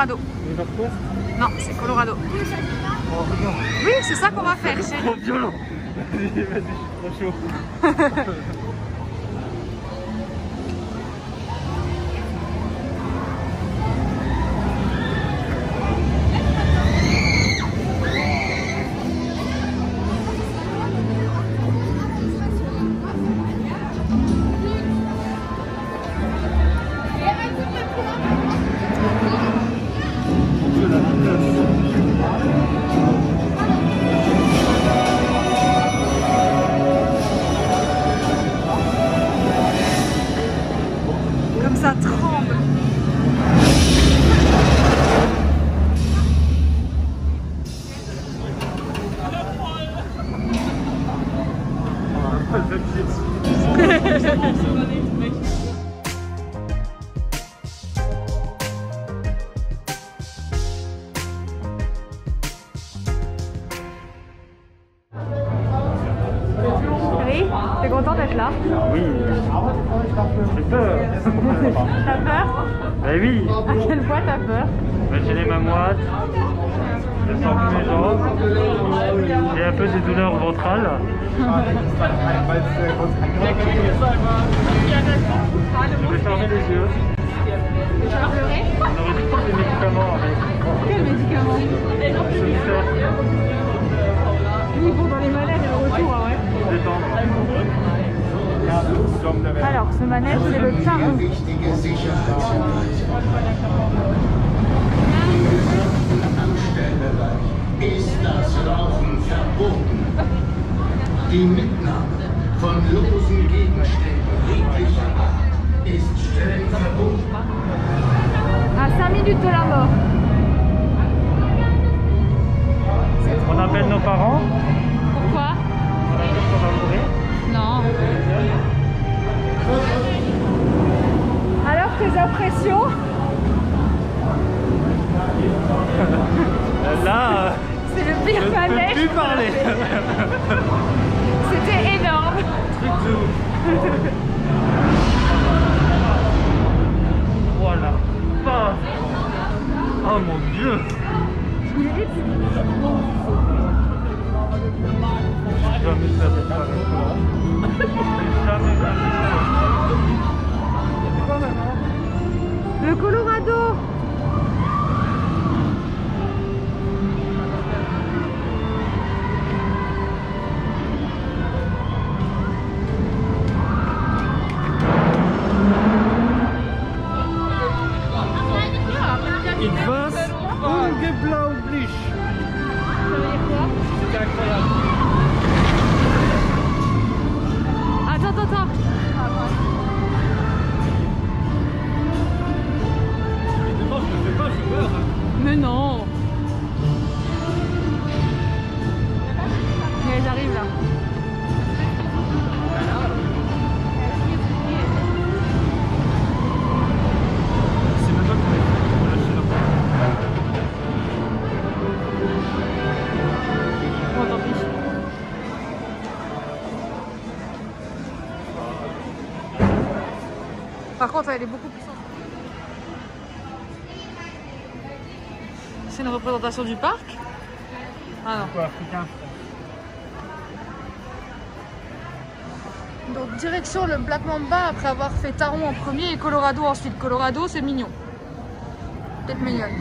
Colorado. Northwest? Non, c'est Colorado. Oh, regarde. Oui, c'est ça qu'on va faire, C'est chérie. trop violent. Vas-y, vas-y, je suis trop chaud. Comme ça tremble. Chérie, t'es content d'être là? Oui. J'ai peur. T'as peur? Bah oui. À quel point t'as peur? Bah, j'ai les mains moites. Je sens plus mes jambes. J'ai un peu des douleurs ventrales. Je vais fermer les yeux. Tu vas pleurer? On aurait dû prendre des médicaments avec. Quel médicament? Somnifère. Oui, bon, dans les malaises et le retour, ah ouais. Détendre. Alors, ce manège, c'est le taron. Ist das Rauchen verboten. Die Mitnahme von losen Gegenständen jeglicher Art ist streng verboten. À 5 minutes de la mort. On appelle nos parents. Pourquoi? On a dit qu'on va mourir. Non. Alors, tes impressions? Là, C'est le pire je ne manège. peux plus parler. C'était énorme. Truc de ouf. Voilà. Ah. Oh mon Dieu. Limite. Jamais ça va être jamais Le Colorado. Ich was unglaublich. Ça veut dire quoi? C'était incroyable. Attends. Évidemment, je ne fais pas, je meurs. Mais non. Mais elles arrivent là. C'est même pas qu'on est lâché là. Bon, tant pis. Par contre, elle est beaucoup plus simple. C'est une représentation du parc? Ah non. Quoi, africain? Donc direction le Black Mamba après avoir fait Taron en premier et Colorado ensuite. Colorado, c'est mignon. Peut-être mignonne.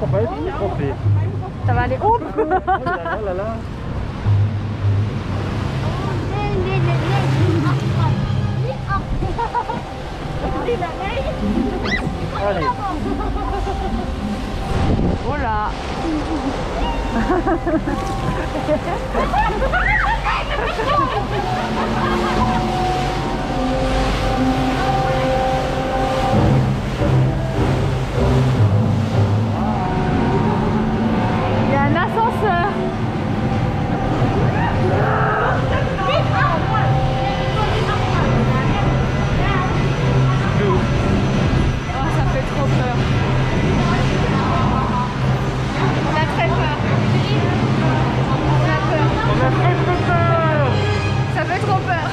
qu'on va être trompé. Ça va aller. Oh Oh là là là là. Allez. Oh là. Il y a un ascenseur. Oh, ça fait trop peur. On a très peur. On a peur. On a très très peur. Ça fait trop peur.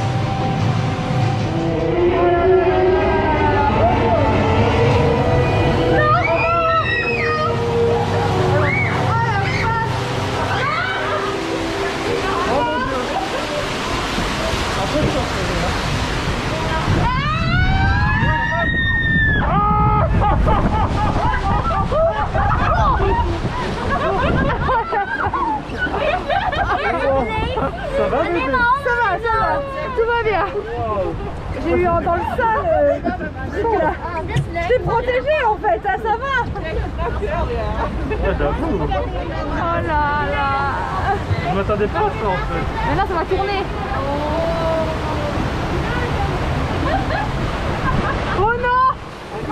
Ça va bébé? Ça va, tout va bien. J'ai eu dans le sol. Je t'ai protégé en fait, ça va. Ouais, j'avoue. Oh là là. Je m'attendais pas à ça en fait. Maintenant ça va tourner. Oh non.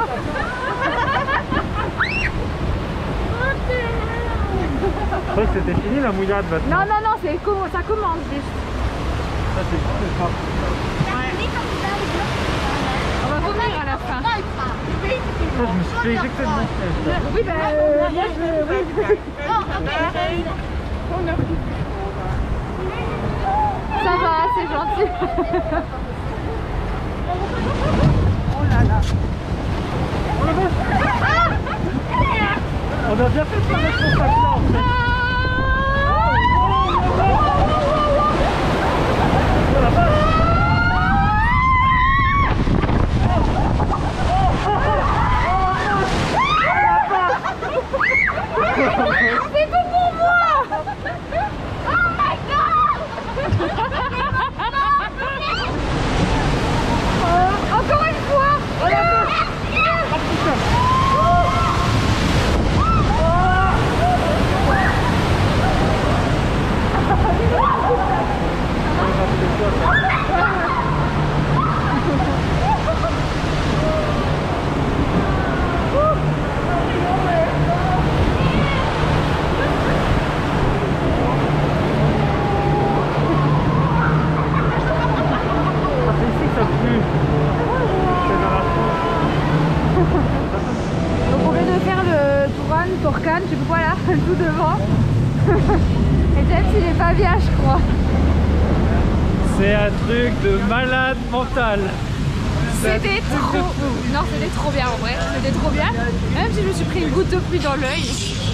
Je croyais que c'était fini la mouillade maintenant. Non, ça commence juste. Ça c'est pas. On va revenir à la fin. Je me suis fait éjecter de mon siège. Oui, ben moi Ça va, c'est gentil. Oh là là. On a bien fait de pas mettre son sac là en fait. Oh la vache. C'est tout pour moi. Oh my god. Encore une fois. Donc on vient de faire le Touran pour Cannes, je sais pas là, tout devant. Et James il est pas bien je crois. C'est un truc de malade mental. C'était trop... Non c'était trop bien en vrai, c'était trop bien. Même si je me suis pris une goutte de pluie dans l'œil.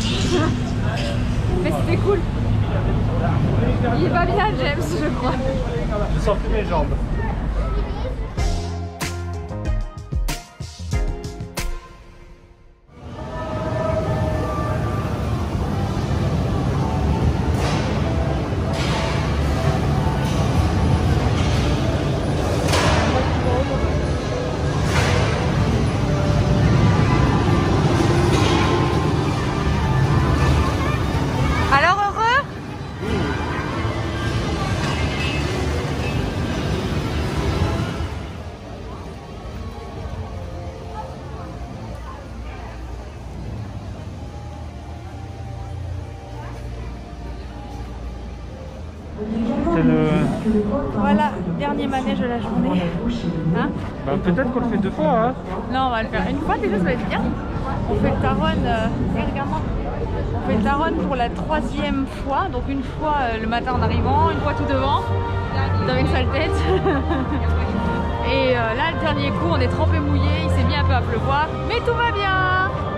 Mais c'était cool. Il est pas bien James je crois. Je sens plus mes jambes. Alors heureux? C'est le... Voilà, dernier manège de la journée. Hein? Bah, peut-être qu'on le fait deux fois. Hein. Non, on va le faire une fois déjà, ça va être bien. On fait le Taron, regarde-moi. On fait le Taron pour la 3e fois. Donc une fois le matin en arrivant, une fois tout devant, dans une sale tête. Et là, le dernier coup, on est trempé mouillé, il s'est mis un peu à pleuvoir. Mais tout va bien!